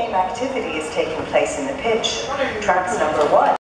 game activity is taking place in the pitch. Tracks number 1